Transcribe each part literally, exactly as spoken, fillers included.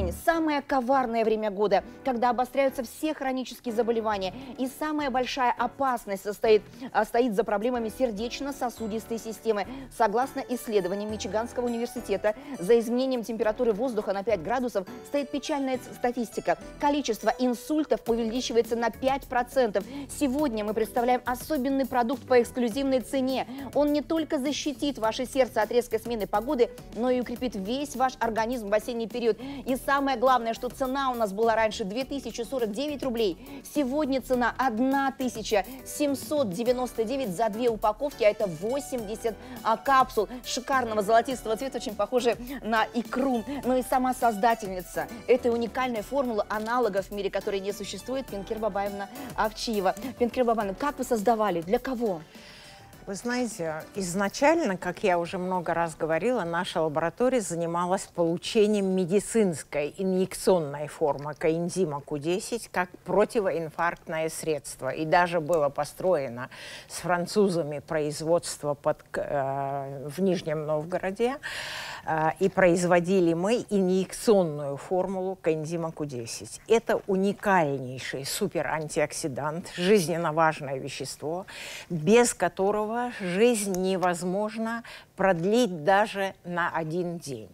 Осень – самое коварное время года, когда обостряются все хронические заболевания. И самая большая опасность состоит, а, стоит за проблемами сердечно-сосудистой системы. Согласно исследованиям Мичиганского университета, за изменением температуры воздуха на пять градусов стоит печальная статистика. Количество инсультов увеличивается на пять процентов. Сегодня мы представляем особенный продукт по эксклюзивной цене. Он не только защитит ваше сердце от резкой смены погоды, но и укрепит весь ваш организм в осенний период. И самое главное, что цена у нас была раньше две тысячи сорок девять рублей. Сегодня цена тысяча семьсот девяносто девять за две упаковки, а это восемьдесят а, капсул шикарного золотистого цвета, очень похожие на икру. Но и сама создательница этой уникальной формулы аналогов в мире, которой не существует, Пинкер Бабаевна Овчиева. Пинкер Бабаевна, как вы создавали? Для кого? Вы знаете, изначально, как я уже много раз говорила, наша лаборатория занималась получением медицинской инъекционной формы коэнзима ку десять как противоинфарктное средство. И даже было построено с французами производство под, э, в Нижнем Новгороде. Э, и производили мы инъекционную формулу коэнзима ку десять. Это уникальнейший суперантиоксидант, жизненно важное вещество, без которого жизнь невозможно продлить даже на один день.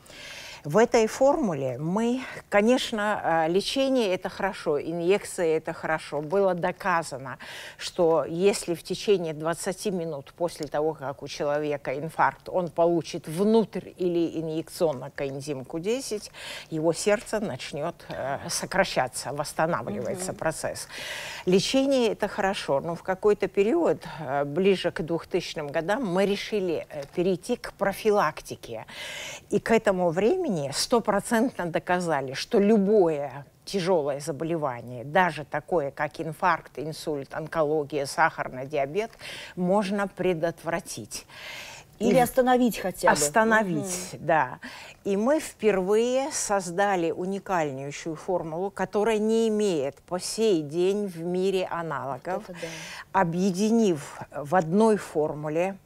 В этой формуле мы, конечно, лечение – это хорошо, инъекции – это хорошо. Было доказано, что если в течение двадцати минут после того, как у человека инфаркт, он получит внутрь или инъекционно коэнзим ку десять, его сердце начнет сокращаться, восстанавливается mm-hmm. процесс. Лечение – это хорошо, но в какой-то период, ближе к двухтысячным годам, мы решили перейти к профилактике. И к этому времени стопроцентно доказали, что любое тяжелое заболевание, даже такое, как инфаркт, инсульт, онкология, сахарный диабет, можно предотвратить. Или и остановить хотя бы. Остановить, угу. да. И мы впервые создали уникальнейшую формулу, которая не имеет по сей день в мире аналогов, да. объединив в одной формуле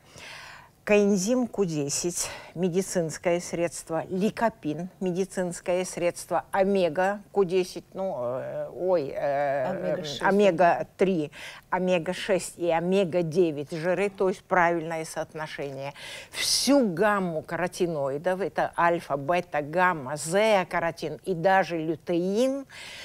коэнзим ку десять, медицинское средство, ликопин, медицинское средство, омега ку десять, ну, э, ой, э, омега три, омега шесть и омега девять жиры, то есть правильное соотношение. Всю гамму каротиноидов, это альфа, бета, гамма, зеокаротин и даже лютеин,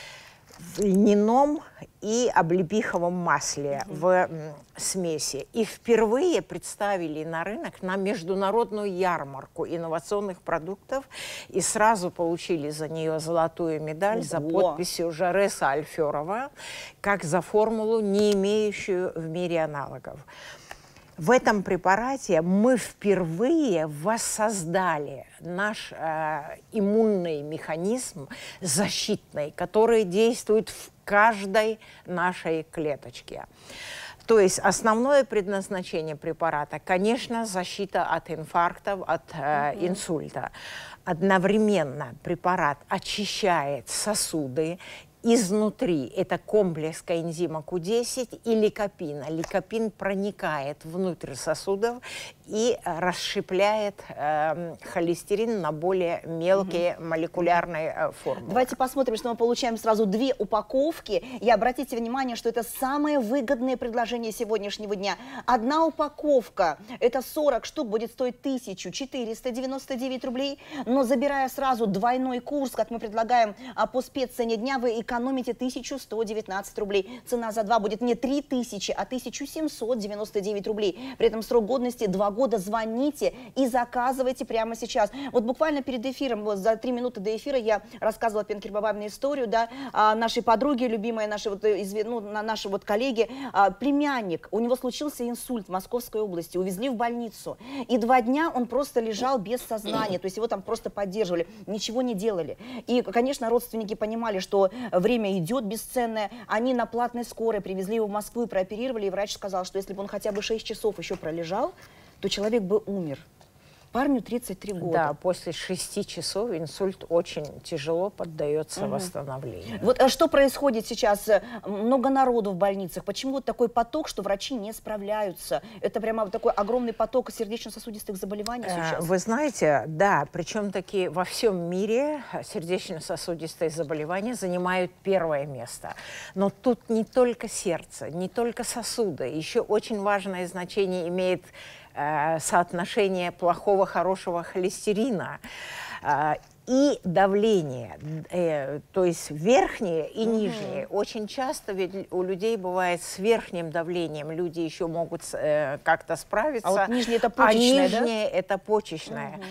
в льняном и облепиховом масле mm-hmm. в м, смеси. И впервые представили на рынок на международную ярмарку инновационных продуктов и сразу получили за нее золотую медаль mm-hmm. за подписью Жареса Альферова, как за формулу, не имеющую в мире аналогов. В этом препарате мы впервые воссоздали наш э, иммунный механизм защитный, который действует в каждой нашей клеточке. То есть основное предназначение препарата, конечно, защита от инфарктов, от э, угу. инсульта. Одновременно препарат очищает сосуды изнутри. Это комплекс коэнзима ку десять и ликопина. Ликопин проникает внутрь сосудов и расщепляет э, холестерин на более мелкие угу. молекулярные э, формы. Давайте посмотрим, что мы получаем сразу две упаковки. И обратите внимание, что это самое выгодное предложение сегодняшнего дня. Одна упаковка, это сорок штук, будет стоить тысячу четыреста девяносто девять рублей. Но забирая сразу двойной курс, как мы предлагаем а, по спеццене дня, вы экономите тысячу сто девятнадцать рублей. Цена за два будет не три тысячи, а тысяча семьсот девяносто девять рублей. При этом срок годности два года. Звоните и заказывайте прямо сейчас. Вот буквально перед эфиром, вот за три минуты до эфира я рассказывала Пинкер Бабаевне историю, да, а, нашей подруги, любимой нашей вот, ну, нашей вот коллеги, а, племянник, у него случился инсульт в Московской области, увезли в больницу. И два дня он просто лежал без сознания, то есть его там просто поддерживали, ничего не делали. И, конечно, родственники понимали, что время идет бесценное, они на платной скорой привезли его в Москву и прооперировали, и врач сказал, что если бы он хотя бы шесть часов еще пролежал, то человек бы умер. Парню тридцать три года. Да, после шести часов инсульт очень тяжело поддается угу. восстановлению. Вот а что происходит сейчас? Много народу в больницах. Почему вот такой поток, что врачи не справляются? Это прямо такой огромный поток сердечно-сосудистых заболеваний сейчас? Вы знаете, да, причем таки во всем мире сердечно-сосудистые заболевания занимают первое место. Но тут не только сердце, не только сосуды. Еще очень важное значение имеет э, соотношение плохого, хорошего холестерина. Э, И давление, э, то есть верхнее и нижнее. Угу. Очень часто ведь у людей бывает с верхним давлением, люди еще могут э, как-то справиться. А вот нижнее это почечное, а нижнее да? это почечное. Угу.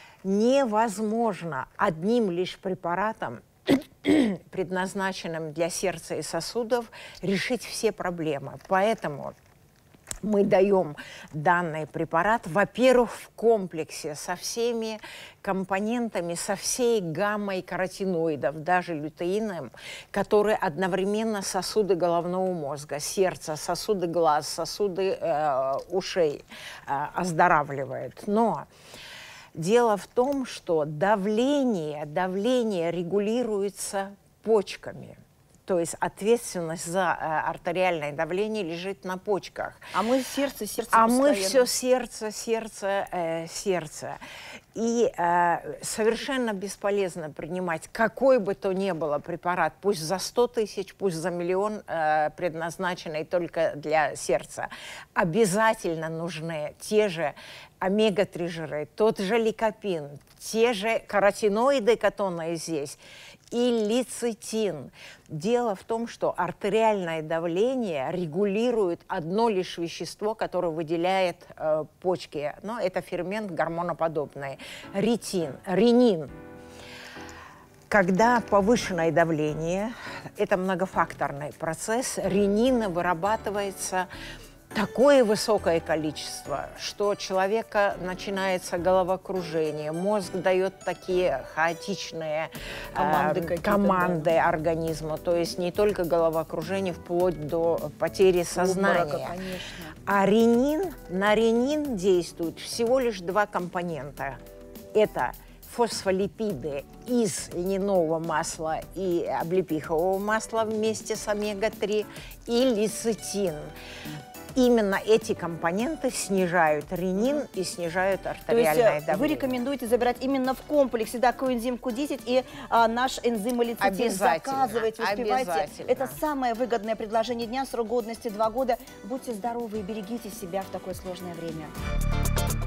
Невозможно одним лишь препаратом, предназначенным для сердца и сосудов, решить все проблемы. Поэтому мы даем данный препарат, во-первых, в комплексе со всеми компонентами, со всей гаммой каротиноидов, даже лютеином, которые одновременно сосуды головного мозга, сердца, сосуды глаз, сосуды э, ушей э, оздоравливает. Но дело в том, что давление, давление регулируется почками. То есть ответственность за э, артериальное давление лежит на почках. А мы сердце, сердце А постоянно. мы все сердце, сердце, э, сердце. И э, совершенно бесполезно принимать какой бы то ни было препарат, пусть за сто тысяч, пусть за миллион, э, предназначенный только для сердца. Обязательно нужны те же омега три жиры, тот же ликопин, те же каротиноиды, которые здесь, и лецитин. Дело в том, что артериальное давление регулирует одно лишь вещество, которое выделяет э, почки. Но это фермент гормоноподобный. Ретин, ренин. Когда повышенное давление, это многофакторный процесс, ренина вырабатывается такое высокое количество, что у человека начинается головокружение, мозг дает такие хаотичные команды, э, команды да. организму, то есть не только головокружение, вплоть до потери сознания. Обморока, а ренин, на ренин действуют всего лишь два компонента. Это фосфолипиды из льняного масла и облепихового масла вместе с омега три и лецитин. Именно эти компоненты снижают ренин и снижают артериальное То есть, давление. Вы рекомендуете забирать именно в комплексе, да, коэнзим ку десять и а, наш энзим лецитин. Заказывайте, успевайте. Это самое выгодное предложение дня, срок годности два года. Будьте здоровы и берегите себя в такое сложное время.